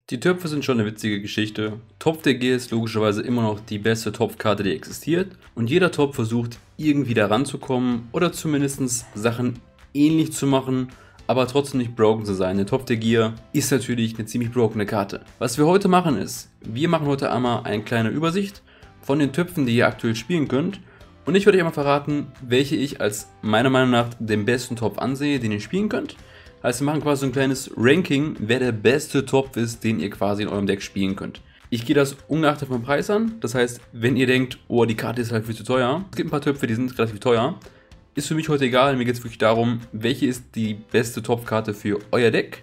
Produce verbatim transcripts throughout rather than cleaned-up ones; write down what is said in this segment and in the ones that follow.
Die Töpfe sind schon eine witzige Geschichte. Topf der Gier ist logischerweise immer noch die beste Topfkarte, die existiert. Und jeder Topf versucht irgendwie da ranzukommen oder zumindest Sachen ähnlich zu machen, aber trotzdem nicht broken zu sein. Der Topf der Gier ist natürlich eine ziemlich brokene Karte. Was wir heute machen ist, wir machen heute einmal eine kleine Übersicht von den Töpfen, die ihr aktuell spielen könnt. Und ich werde euch einmal verraten, welche ich als meiner Meinung nach den besten Topf ansehe, den ihr spielen könnt. Also wir machen quasi so ein kleines Ranking, wer der beste Topf ist, den ihr quasi in eurem Deck spielen könnt. Ich gehe das ungeachtet vom Preis an, das heißt, wenn ihr denkt, oh, die Karte ist halt viel zu teuer, es gibt ein paar Töpfe, die sind relativ teuer, ist für mich heute egal, mir geht es wirklich darum, welche ist die beste Topfkarte für euer Deck.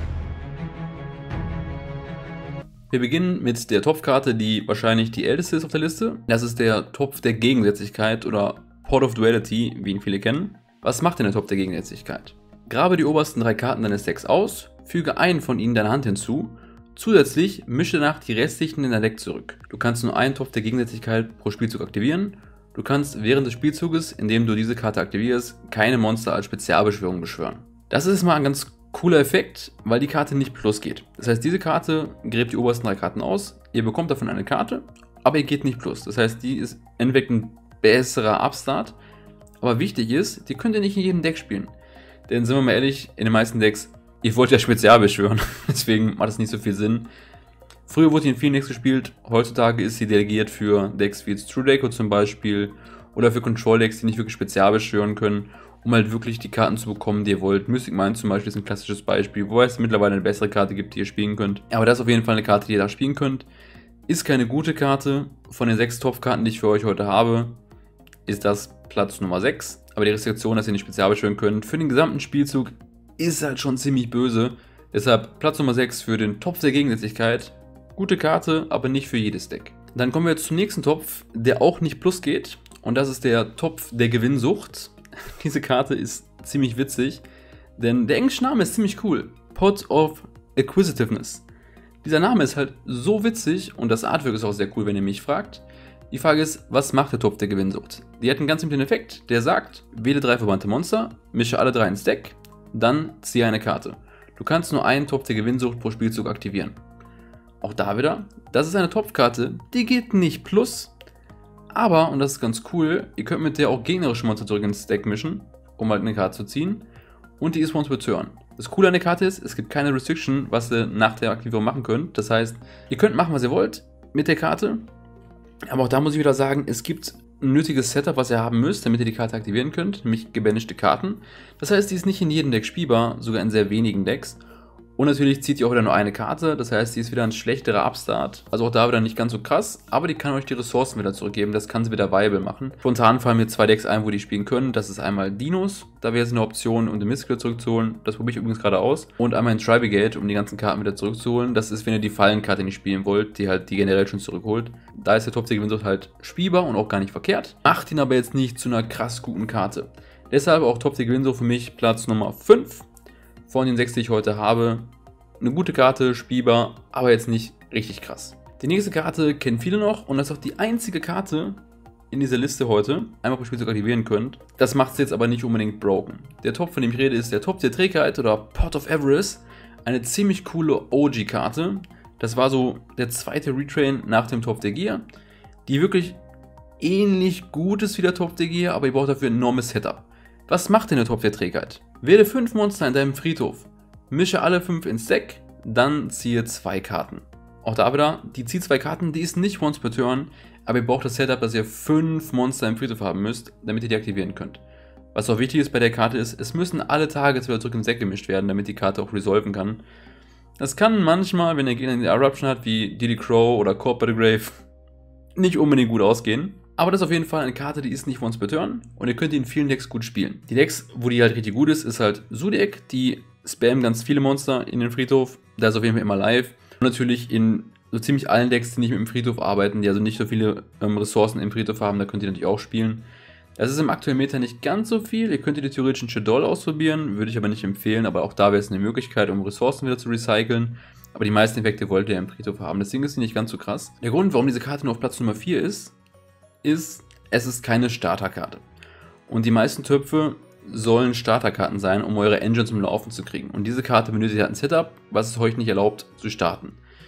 Wir beginnen mit der Topfkarte, die wahrscheinlich die älteste ist auf der Liste. Das ist der Topf der Gegensätzlichkeit oder Pot of Duality, wie ihn viele kennen. Was macht denn der Topf der Gegensätzlichkeit? Grabe die obersten drei Karten deines Decks aus, füge einen von ihnen deiner Hand hinzu, zusätzlich mische danach die restlichen in dein Deck zurück. Du kannst nur einen Topf der Gegensätzlichkeit pro Spielzug aktivieren. Du kannst während des Spielzuges, indem du diese Karte aktivierst, keine Monster als Spezialbeschwörung beschwören. Das ist mal ein ganz cooler Effekt, weil die Karte nicht plus geht. Das heißt, diese Karte gräbt die obersten drei Karten aus, ihr bekommt davon eine Karte, aber ihr geht nicht plus. Das heißt, die ist entweder ein besserer Upstart, aber wichtig ist, die könnt ihr nicht in jedem Deck spielen. Denn sind wir mal ehrlich, in den meisten Decks, ihr wollt ja Spezial beschwören, deswegen macht es nicht so viel Sinn. Früher wurde sie in vielen Decks gespielt, heutzutage ist sie delegiert für Decks wie jetzt True Deco zum Beispiel oder für Control Decks, die nicht wirklich Spezial beschwören können, um halt wirklich die Karten zu bekommen, die ihr wollt. Mystic Mind zum Beispiel ist ein klassisches Beispiel, wo es mittlerweile eine bessere Karte gibt, die ihr spielen könnt. Aber das ist auf jeden Fall eine Karte, die ihr da spielen könnt. Ist keine gute Karte. Von den sechs Topfkarten, die ich für euch heute habe, ist das Platz Nummer sechs. Aber die Restriktion, dass ihr nicht spezial beschwören könnt, für den gesamten Spielzug ist halt schon ziemlich böse. Deshalb Platz Nummer sechs für den Topf der Gegensätzlichkeit. Gute Karte, aber nicht für jedes Deck. Dann kommen wir jetzt zum nächsten Topf, der auch nicht plus geht. Und das ist der Topf der Gewinnsucht. Diese Karte ist ziemlich witzig, denn der englische Name ist ziemlich cool. Pot of Acquisitiveness. Dieser Name ist halt so witzig und das Artwork ist auch sehr cool, wenn ihr mich fragt. Die Frage ist, was macht der Topf der Gewinnsucht? Die hat einen ganz simplen Effekt, der sagt, wähle drei verbannte Monster, mische alle drei ins Deck, dann ziehe eine Karte. Du kannst nur einen Topf der Gewinnsucht pro Spielzug aktivieren. Auch da wieder, das ist eine Topfkarte, die geht nicht plus, aber, und das ist ganz cool, ihr könnt mit der auch gegnerische Monster zurück ins Deck mischen, um halt eine Karte zu ziehen, und die ist once per turn. Das Coole an der Karte ist, es gibt keine Restriction, was ihr nach der Aktivierung machen könnt, das heißt, ihr könnt machen, was ihr wollt mit der Karte. Aber auch da muss ich wieder sagen, es gibt ein nötiges Setup, was ihr haben müsst, damit ihr die Karte aktivieren könnt, nämlich gebanishte Karten. Das heißt, die ist nicht in jedem Deck spielbar, sogar in sehr wenigen Decks. Und natürlich zieht ihr auch wieder nur eine Karte, das heißt, die ist wieder ein schlechterer Upstart. Also auch da wieder nicht ganz so krass, aber die kann euch die Ressourcen wieder zurückgeben, das kann sie wieder viable machen. Spontan fallen mir zwei Decks ein, wo die spielen können. Das ist einmal Dinos, da wäre es eine Option, um den Mystical zurückzuholen. Das probiere ich übrigens gerade aus. Und einmal ein Tribigate, um die ganzen Karten wieder zurückzuholen. Das ist, wenn ihr die Fallenkarte nicht spielen wollt, die halt die generell schon zurückholt. Da ist der Topf der Gewinnsucht halt spielbar und auch gar nicht verkehrt. Macht ihn aber jetzt nicht zu einer krass guten Karte. Deshalb auch Topf der Gewinnsucht für mich Platz Nummer fünf. Von den sechs, die ich heute habe. Eine gute Karte, spielbar, aber jetzt nicht richtig krass. Die nächste Karte kennen viele noch und das ist auch die einzige Karte in dieser Liste heute, einmal pro Spielzug aktivieren könnt. Das macht es jetzt aber nicht unbedingt broken. Der Topf, von dem ich rede, ist der Topf der Trägheit oder Pot of Avarice. Eine ziemlich coole O G-Karte. Das war so der zweite Retrain nach dem Topf der Gier, die wirklich ähnlich gut ist wie der Topf der Gier, aber ihr braucht dafür ein enormes Setup. Was macht denn der Topf der Trägheit? Wähle fünf Monster in deinem Friedhof. Mische alle fünf ins Deck, dann ziehe zwei Karten. Auch da wieder, die zieht zwei Karten, die ist nicht once per turn, aber ihr braucht das Setup, dass ihr fünf Monster im Friedhof haben müsst, damit ihr die aktivieren könnt. Was auch wichtig ist bei der Karte ist, es müssen alle Targets wieder zurück ins Deck gemischt werden, damit die Karte auch resolven kann. Das kann manchmal, wenn der Gegner eine Eruption hat, wie Diddy Crow oder Corp by the Grave, nicht unbedingt gut ausgehen. Aber das ist auf jeden Fall eine Karte, die ist nicht once per turn und ihr könnt die in vielen Decks gut spielen. Die Decks, wo die halt richtig gut ist, ist halt Zodiac, die spammen ganz viele Monster in den Friedhof. Da ist auf jeden Fall immer live. Und natürlich in so ziemlich allen Decks, die nicht mit dem Friedhof arbeiten, die also nicht so viele ähm, Ressourcen im Friedhof haben, da könnt ihr natürlich auch spielen. Das ist im aktuellen Meta nicht ganz so viel. Ihr könnt die theoretisch in Shadow ausprobieren, würde ich aber nicht empfehlen. Aber auch da wäre es eine Möglichkeit, um Ressourcen wieder zu recyceln. Aber die meisten Effekte wollt ihr im Friedhof haben. Deswegen ist sie nicht ganz so krass. Der Grund, warum diese Karte nur auf Platz Nummer vier ist, ist, es ist keine Starterkarte. Und die meisten Töpfe sollen Starterkarten sein, um eure Engine zum Laufen zu kriegen. Und diese Karte benötigt halt ein Setup, was es euch nicht erlaubt zu starten.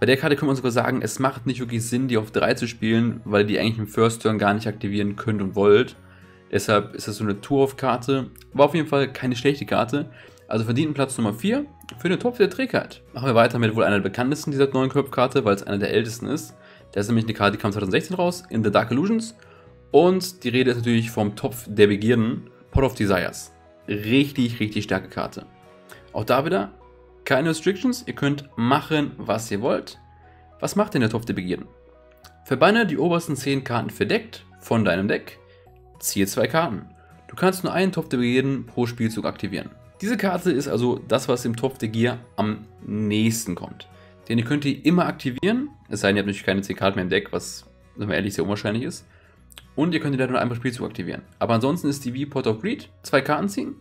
Bei der Karte kann man sogar sagen, es macht nicht wirklich Sinn, die auf drei zu spielen, weil ihr die eigentlich im First Turn gar nicht aktivieren könnt und wollt. Deshalb ist das so eine Tour-Off-Karte. War auf jeden Fall keine schlechte Karte. Also verdienten Platz Nummer vier für den Topf der Trägheit. Machen wir weiter mit wohl einer der bekanntesten dieser neuen Kopfkarte, weil es einer der ältesten ist. Das ist nämlich eine Karte, die kam zwanzig sechzehn raus, in The Dark Illusions. Und die Rede ist natürlich vom Topf der Begierden, Pot of Desires. Richtig, richtig starke Karte. Auch da wieder keine Restrictions, ihr könnt machen, was ihr wollt. Was macht denn der Topf der Begierden? Verbanne die obersten zehn Karten verdeckt von deinem Deck, ziehe zwei Karten. Du kannst nur einen Topf der Begierden pro Spielzug aktivieren. Diese Karte ist also das, was dem Topf der Gier am nächsten kommt. Denn ihr könnt die immer aktivieren, es sei denn, ihr habt natürlich keine zehn Karten mehr im Deck, was, wenn man ehrlich, sehr unwahrscheinlich ist. Und ihr könnt die dann nur einmal Spielzug aktivieren. Aber ansonsten ist die wie Pot of Greed, zwei Karten ziehen,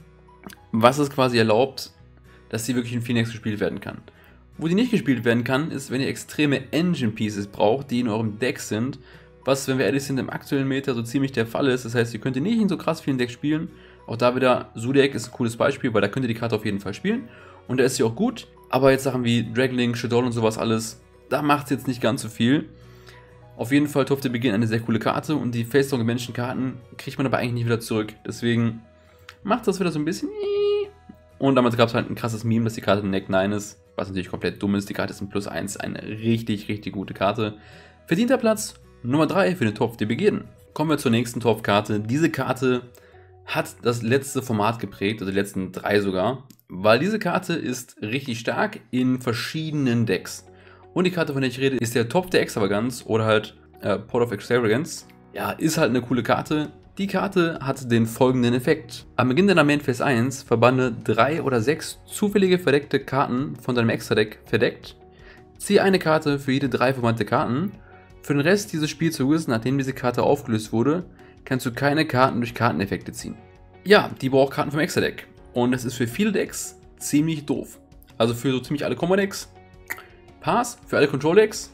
was es quasi erlaubt, dass sie wirklich in Phoenix gespielt werden kann. Wo die nicht gespielt werden kann, ist, wenn ihr extreme Engine Pieces braucht, die in eurem Deck sind, was, wenn wir ehrlich sind, im aktuellen Meta so ziemlich der Fall ist. Das heißt, ihr könnt die nicht in so krass vielen Decks spielen. Auch da wieder, Zodiac ist ein cooles Beispiel, weil da könnt ihr die Karte auf jeden Fall spielen. Und da ist sie auch gut. Aber jetzt Sachen wie Dragonlink, Shadow und sowas alles, da macht es jetzt nicht ganz so viel. Auf jeden Fall Topf der Beginn eine sehr coole Karte und die Face Strong Dimension Karten kriegt man aber eigentlich nicht wieder zurück. Deswegen macht das wieder so ein bisschen. Und damals gab es halt ein krasses Meme, dass die Karte ein Neck neun ist, was natürlich komplett dumm ist. Die Karte ist ein Plus eins, eine richtig, richtig gute Karte. Verdienter Platz Nummer drei für den Topf der Begierden. Kommen wir zur nächsten Topfkarte. Diese Karte hat das letzte Format geprägt, also die letzten drei sogar, weil diese Karte ist richtig stark in verschiedenen Decks. Und die Karte, von der ich rede, ist der Topf der Extravaganz oder halt äh, Pot of Extravagance. Ja, ist halt eine coole Karte. Die Karte hat den folgenden Effekt. Am Beginn deiner Main Phase eins verbanne drei oder sechs zufällige verdeckte Karten von deinem Extra-Deck verdeckt. Ziehe eine Karte für jede drei verbannte Karten. Für den Rest dieses Spielzuges, nachdem diese Karte aufgelöst wurde, kannst du keine Karten durch Karteneffekte ziehen. Ja, die braucht Karten vom Extra-Deck. Und das ist für viele Decks ziemlich doof. Also für so ziemlich alle Combo-Decks, Pass, für alle Control-Decks,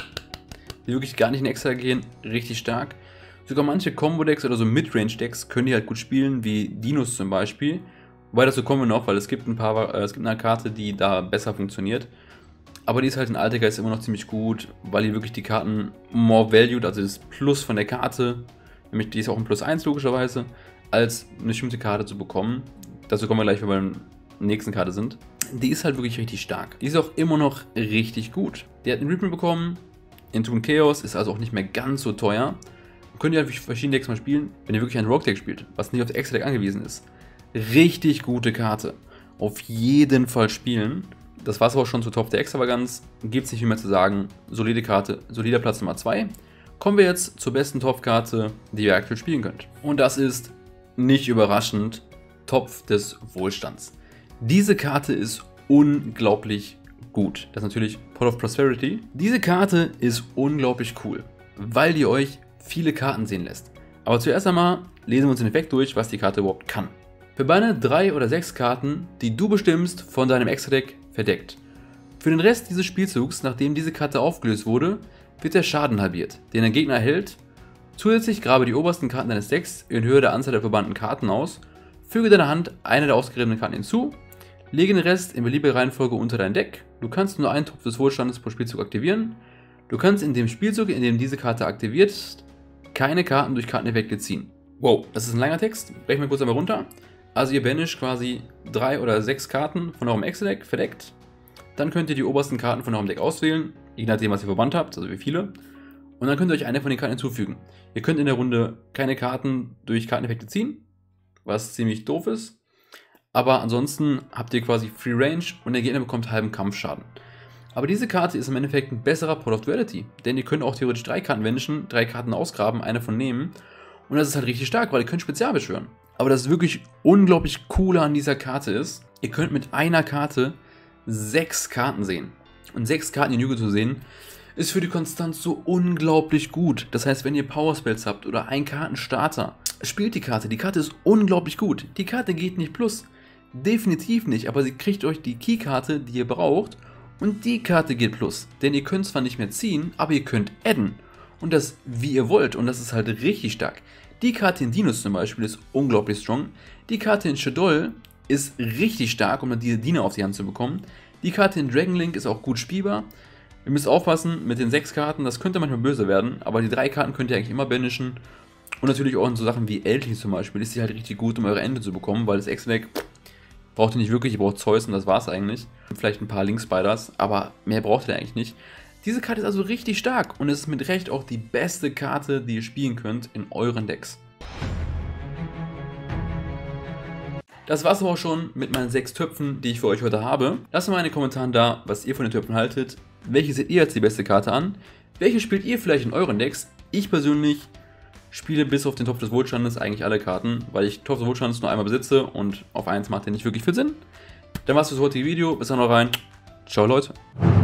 die wirklich gar nicht in Extra gehen, richtig stark. Sogar manche Combo-Decks oder so Midrange-Decks können die halt gut spielen, wie Dinos zum Beispiel. Wobei, dazu kommen wir noch, weil es gibt ein paar, äh, es gibt eine Karte, die da besser funktioniert. Aber die ist halt in Altergeist immer noch ziemlich gut, weil die wirklich die Karten more valued, also das Plus von der Karte, nämlich die ist auch ein Plus eins logischerweise, als eine bestimmte Karte zu bekommen. Dazu kommen wir gleich, wenn wir bei der nächsten Karte sind. Die ist halt wirklich richtig stark. Die ist auch immer noch richtig gut. Die hat einen Reprint bekommen, Entombed Chaos, ist also auch nicht mehr ganz so teuer. Könnt ihr halt verschiedene Decks mal spielen, wenn ihr wirklich ein Rogue-Deck spielt, was nicht auf das Extra-Deck angewiesen ist. Richtig gute Karte. Auf jeden Fall spielen. Das war es auch schon zu Topf der Extravaganz. Gibt es nicht viel mehr zu sagen. Solide Karte, solider Platz Nummer zwei. Kommen wir jetzt zur besten Topfkarte, die ihr aktuell spielen könnt. Und das ist, nicht überraschend, Topf des Wohlstands. Diese Karte ist unglaublich gut. Das ist natürlich Pot of Prosperity. Diese Karte ist unglaublich cool, weil die euch viele Karten sehen lässt. Aber zuerst einmal lesen wir uns den Effekt durch, was die Karte überhaupt kann. Verbanne drei oder sechs Karten, die du bestimmst, von deinem Extra-Deck verdeckt. Für den Rest dieses Spielzugs, nachdem diese Karte aufgelöst wurde, wird der Schaden halbiert, den dein Gegner erhält. Zusätzlich grabe die obersten Karten deines Decks in Höhe der Anzahl der verbannten Karten aus, füge deiner Hand eine der ausgegebenen Karten hinzu, lege den Rest in beliebiger Reihenfolge unter dein Deck. Du kannst nur einen Topf des Wohlstandes pro Spielzug aktivieren. Du kannst in dem Spielzug, in dem diese Karte aktiviert ist, keine Karten durch Karteneffekte ziehen. Wow, das ist ein langer Text. Brechen wir kurz einmal runter. Also ihr banisht quasi drei oder sechs Karten von eurem Extra-Deck verdeckt. Dann könnt ihr die obersten Karten von eurem Deck auswählen, je nachdem was ihr verbannt habt, also wie viele. Und dann könnt ihr euch eine von den Karten hinzufügen. Ihr könnt in der Runde keine Karten durch Karteneffekte ziehen, was ziemlich doof ist. Aber ansonsten habt ihr quasi Free Range und der Gegner bekommt halben Kampfschaden. Aber diese Karte ist im Endeffekt ein besserer Pot of Duality, denn ihr könnt auch theoretisch drei Karten wünschen, drei Karten ausgraben, eine von nehmen. Und das ist halt richtig stark, weil ihr könnt Spezial beschwören. Aber das wirklich unglaublich coole an dieser Karte ist, ihr könnt mit einer Karte sechs Karten sehen. Und sechs Karten in Yu-Gi-Oh! Zu sehen, ist für die Konstanz so unglaublich gut. Das heißt, wenn ihr Power Spells habt oder einen Kartenstarter, spielt die Karte. Die Karte ist unglaublich gut. Die Karte geht nicht plus. Definitiv nicht, aber sie kriegt euch die Key-Karte, die ihr braucht. Und die Karte geht plus. Denn ihr könnt zwar nicht mehr ziehen, aber ihr könnt adden. Und das wie ihr wollt. Und das ist halt richtig stark. Die Karte in Dinos zum Beispiel ist unglaublich strong. Die Karte in Shadol ist richtig stark, um diese Dino auf die Hand zu bekommen. Die Karte in Dragonlink ist auch gut spielbar. Ihr müsst aufpassen mit den sechs Karten, das könnte manchmal böse werden, aber die drei Karten könnt ihr eigentlich immer banishen. Und natürlich auch in so Sachen wie Eltli zum Beispiel ist die halt richtig gut, um eure Ende zu bekommen, weil das Extra-Deck braucht ihr nicht wirklich, ihr braucht Zeus und das war's eigentlich. Vielleicht ein paar Link-Spiders, aber mehr braucht ihr eigentlich nicht. Diese Karte ist also richtig stark und es ist mit Recht auch die beste Karte, die ihr spielen könnt in euren Decks. Das war's aber auch schon mit meinen sechs Töpfen, die ich für euch heute habe. Lasst mal in den Kommentaren da, was ihr von den Töpfen haltet. Welche seht ihr als die beste Karte an? Welche spielt ihr vielleicht in euren Decks? Ich persönlich spiele bis auf den Topf des Wohlstandes eigentlich alle Karten, weil ich Topf des Wohlstandes nur einmal besitze und auf eins macht der nicht wirklich viel Sinn. Dann war's für das heutige Video. Bis dann noch rein. Ciao Leute.